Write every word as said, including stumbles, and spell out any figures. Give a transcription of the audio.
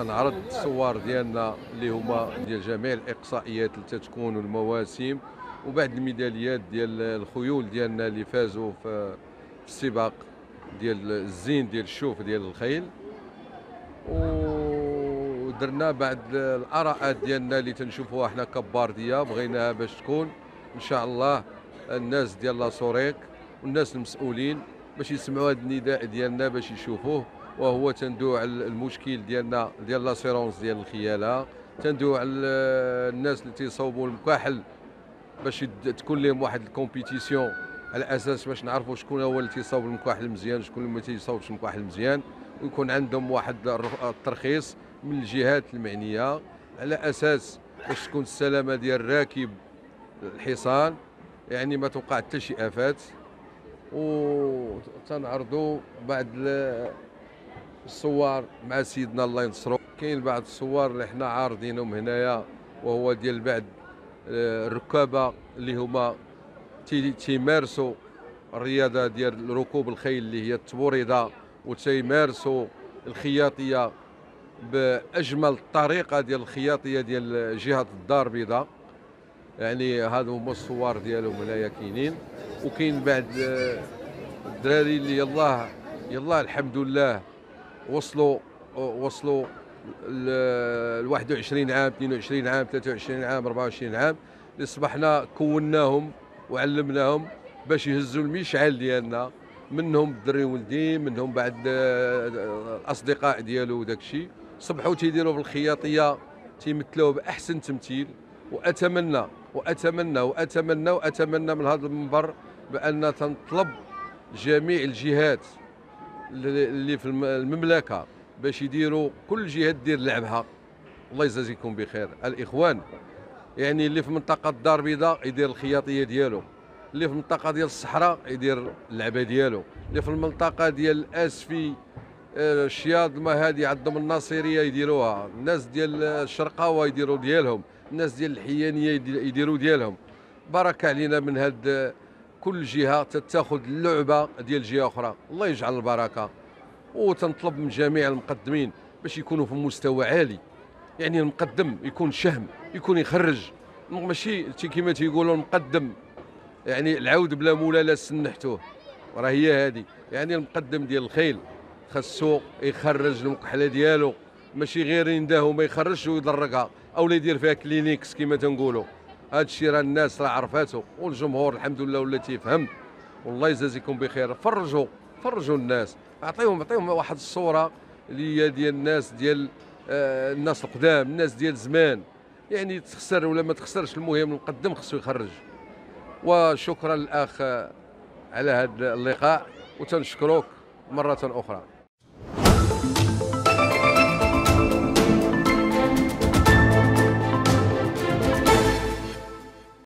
تنعرض الصور ديالنا اللي هما ديال جميع الاقصائيات اللي تتكون والمواسم، وبعد الميداليات ديال الخيول ديالنا اللي فازوا في السباق ديال الزين ديال الشوف ديال الخيل. ودرنا بعد الاراءات ديالنا اللي تنشوفوها حنا كبارديه، بغيناها باش تكون ان شاء الله الناس ديال لاسوريك والناس المسؤولين باش يسمعوا هذا النداء ديالنا باش يشوفوه، وهو تندوي على المشكل ديالنا ديال لاسيرونس ديال الخياله، تندوي على الناس اللي تيصوبوا المكاحل باش تكون لهم واحد الكومبيتيسيون على اساس باش نعرفوا شكون هو اللي تيصاوب المكاحل مزيان شكون اللي ما تيصاوبش المكاحل مزيان، ويكون عندهم واحد الترخيص من الجهات المعنيه على اساس باش تكون السلامه ديال الراكب الحصان، يعني ما توقع حتى شي افات. وتنعرضوا بعد الصور مع سيدنا الله ينصرو. كاين بعض الصور اللي حنا عارضينهم هنايا، وهو ديال بعد الركابه اللي هما تيمارسوا الرياضه ديال ركوب الخيل اللي هي التبوريده، وتيمارسوا الخياطيه باجمل طريقه ديال الخياطيه ديال جهه الدار البيضاء. يعني هادو هما الصور ديالهم هنايا كاينين. وكاين بعد الدراري اللي يلاه يلاه الحمد لله وصلوا وصلوا ل واحد وعشرين عام، اثنين وعشرين عام، ثلاثة وعشرين عام، أربعة وعشرين عام، اللي صبحنا كوناهم وعلمناهم باش يهزوا المشعل ديالنا، منهم الدري ولدي، منهم بعد الاصدقاء ديالو وداك الشيء، صبحوا تيديروا في الخياطيه تيمثلوه باحسن تمثيل. واتمنى واتمنى واتمنى واتمنى من هذا المنبر بان تنطلب جميع الجهات اللي في المملكه باش يديروا كل جهه دير لعبها. الله يجازيكم بخير الاخوان. يعني اللي في منطقه الدار البيضاء يدير الخياطيه ديالو، اللي في المنطقه ديال الصحراء يدير اللعبه ديالو، اللي في المنطقه ديال الاسفي الشياض ما هذه عندهم الناصريه يديروها، الناس ديال الشرقاوه يديروا ديالهم، الناس ديال الحيانيه يديروا ديالهم. بركه علينا من هاد كل جهه تتاخذ اللعبه ديال جهه اخرى، الله يجعل البركه. وتنطلب من جميع المقدمين باش يكونوا في مستوى عالي، يعني المقدم يكون شهم، يكون يخرج، ماشي كيما تيقولوا المقدم يعني العود بلا مولا لا سنحتوه، راه هي هذه. يعني المقدم ديال الخيل خاصو يخرج المكحله ديالو، ماشي غير ينداه وما يخرجش ويضرقها او لا يدير فيها كلينيكس كما تنقولوا. هذا الشيء راه الناس راه عرفاته، والجمهور الحمد لله ولا تيفهم. والله يجازيكم بخير. فرجوا فرجوا الناس، اعطيهم اعطيهم واحد الصوره اللي هي ديال الناس ديال آه الناس القدام، الناس ديال زمان. يعني تخسر ولا ما تخسرش، المهم المقدم خصو يخرج. وشكرا للاخ على هذا اللقاء، وتنشكروك مره اخرى.